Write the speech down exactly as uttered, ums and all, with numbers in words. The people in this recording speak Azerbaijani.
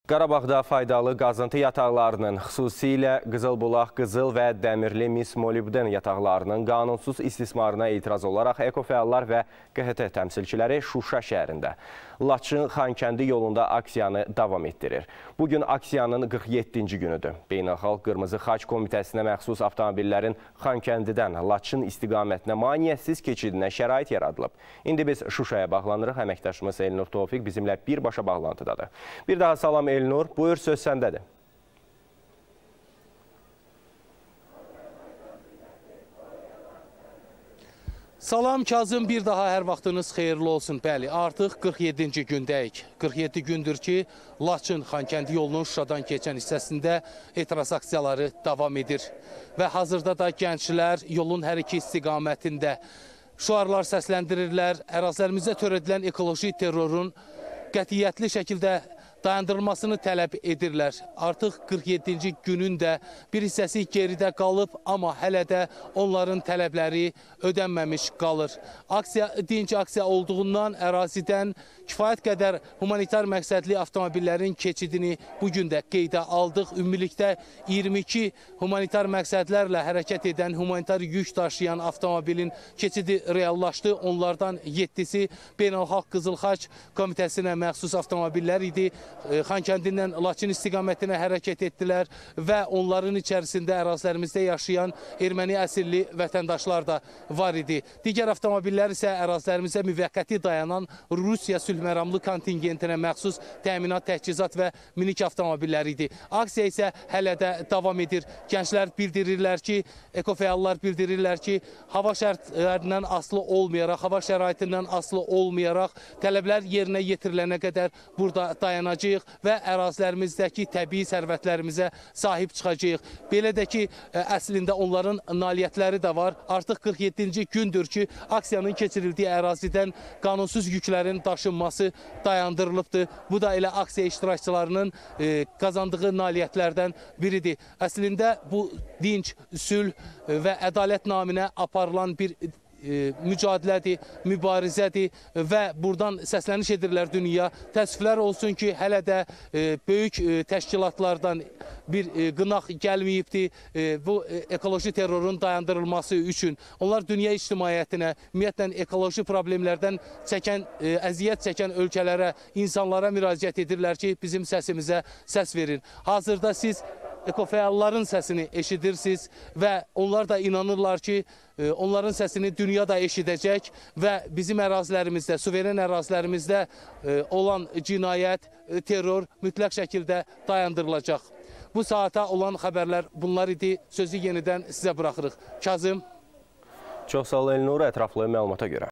Qarabağda faydalı qazıntı yataqlarının, xüsusilə Qızılbulaq, Qızıl və Dəmirli mis molibden yataqlarının qanunsuz istismarına etiraz olaraq ekofəallar və Q H T təmsilçiləri Şuşa şəhərində Laçın-Xankəndi yolunda aksiyanı davam etdirir. Bugün aksiyanın qırx yeddinci günüdür. Beynəlxalq Qırmızı Xaç Komitəsinə məxsus avtomobillərin Xankəndidən Laçın istiqamətinə maneəsiz keçidinə şərait yaradılıb. İndi biz Şuşaya bağlanırıq. Əməkdaşımız Elnur Tofiq bizimlə birbaşa bağlantıdadır. Bir daha salam Elnur, buyur söz səndədir. Salam Kazım, bir daha hər vaxtınız xeyirli olsun. Bəli, artıq qırx yeddinci gündəyik. qırx yeddi gündür ki, Laçın-Xankəndi yolunun Şuşadan keçən hissəsində etiraz aksiyaları davam edir. Və hazırda da gənclər yolun hər iki istiqamətində şüarlar səsləndirirlər. Ərazilərimizdə törədilən ekoloji terrorun qətiyyətli şəkildə dayandırılmasını tələb edirlər. Artıq qırx yeddinci günün də bir hissəsi geridə qalıb, amma hələ də onların tələbləri ödənməmiş qalır. Aksiya dinc aksiya olduğundan ərazidən kifayət qədər humanitar məqsədli avtomobillərin keçidini bugün də qeydə aldıq. Ümumilikdə iyirmi iki humanitar məqsədlərlə hərəkət edən, humanitar yük daşıyan avtomobilin keçidi reallaşdı. Onlardan yeddisi Beynəlxalq Qızıl Xaç Komitəsinə məxsus avtomobillər idi. Xankəndindən Laçın istiqamətinə hərəkət etdilər və onların içərisində ərazilərimizdə yaşayan erməni əsilli vətəndaşlar da var idi. Digər avtomobillər isə ərazilərimizdə müvəqqəti dayanan Rusiya sülhməramlı kontingentinə məxsus təminat, təchizat və minik avtomobillər idi. Aksiya isə hələ də davam edir. Gənclər bildirirlər ki, ekofəallar bildirirlər ki, hava şərtlərindən asılı olmayaraq, hava şəraitindən asılı olmayaraq tələblər yerinə yetirilənə qədər burada dayanacaq və ərazilərimizdəki təbii sərvətlərimizə sahib çıxacağıq. Belə də ki, əslində onların nailiyyətləri də var. Artıq qırx yeddinci gündür ki, aksiyanın keçirildiyi ərazidən qanunsuz yüklərin daşınması dayandırılıbdır. Bu da elə aksiya iştirakçılarının e, qazandığı nailiyyətlərdən biridir. Əslində bu dinc, sülh və ədalət naminə aparılan bir E, mücadilədir, mübarizədir və buradan səsləniş edirlər dünya. Təəssüflər olsun ki, hələ də e, böyük e, təşkilatlardan bir e, qınaq gəlməyibdir e, bu e, ekoloji terrorun dayandırılması üçün. Onlar dünya ictimaiyyətinə, ümumiyyətlə ekoloji problemlərdən çəkən, e, əziyyət çəkən ölkələrə, insanlara müraciət edirlər ki, bizim səsimizə səs verin. Hazırda siz ekofəalların səsini eşidirsiniz və onlar da inanırlar ki, onların səsini dünya da eşidəcək və bizim ərazilərimizdə, suveren ərazilərimizdə olan cinayət, terror mütləq şəkildə dayandırılacaq. Bu saata olan xəbərlər bunlar idi. Sözü yenidən sizə buraxırıq. Kazım. Çox sağ ol Elnur, ətraflı məlumata görə.